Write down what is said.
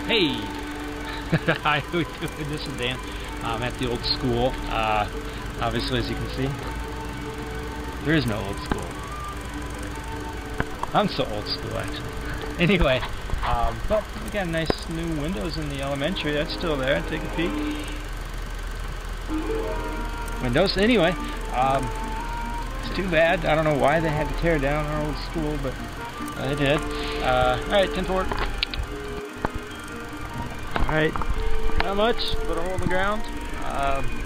Hey! Hi, we're doing this is Dan. I'm at the old school. Obviously, as you can see, there is no old school. I'm so old school, actually. Anyway, but we got nice new windows in the elementary. That's still there. Take a peek. Windows. Anyway, it's too bad. I don't know why they had to tear down our old school, but they did. Alright, 10 forward. Alright, not much, but a hole in the ground.